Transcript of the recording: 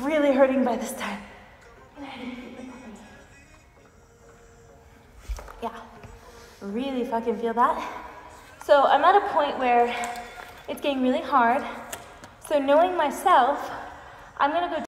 really hurting by this time. Yeah, really fucking feel that. So I'm at a point where it's getting really hard. So knowing myself, I'm gonna go